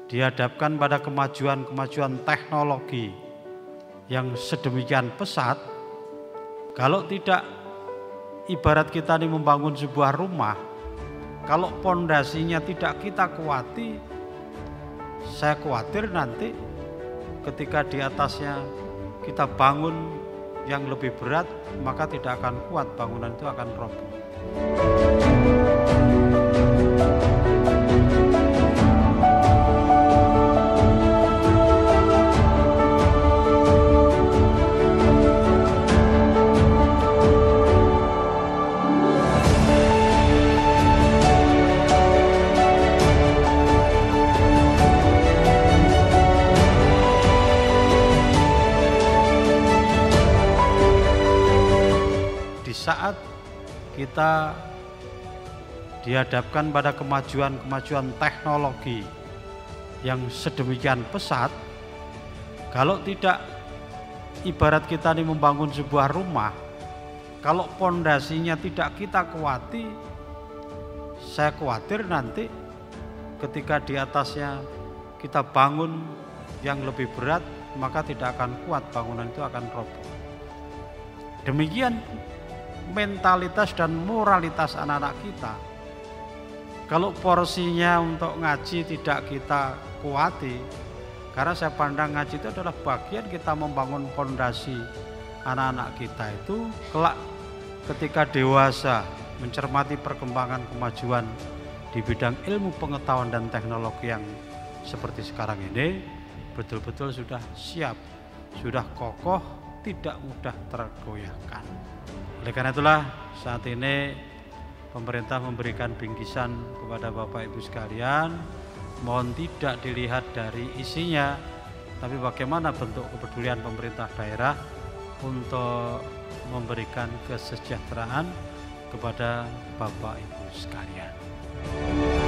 dihadapkan pada kemajuan-kemajuan teknologi yang sedemikian pesat, kalau tidak ibarat kita ini membangun sebuah rumah, kalau pondasinya tidak kita kuati, saya khawatir nanti ketika di atasnya kita bangun yang lebih berat, maka tidak akan kuat, bangunan itu akan roboh. Di saat kita dihadapkan pada kemajuan-kemajuan teknologi yang sedemikian pesat, kalau tidak ibarat kita ini membangun sebuah rumah, kalau pondasinya tidak kita kuati, saya khawatir nanti ketika di atasnya kita bangun yang lebih berat, maka tidak akan kuat, bangunan itu akan roboh. Demikian mentalitas dan moralitas anak-anak kita. Kalau porsinya untuk ngaji tidak kita kuati, karena saya pandang ngaji itu adalah bagian kita membangun fondasi anak-anak kita itu kelak ketika dewasa mencermati perkembangan kemajuan di bidang ilmu pengetahuan dan teknologi yang seperti sekarang ini, betul-betul sudah siap, sudah kokoh, tidak mudah tergoyahkan. Oleh karena itulah saat ini pemerintah memberikan bingkisan kepada Bapak Ibu sekalian. Mohon tidak dilihat dari isinya, tapi bagaimana bentuk kepedulian pemerintah daerah untuk memberikan kesejahteraan kepada Bapak Ibu sekalian.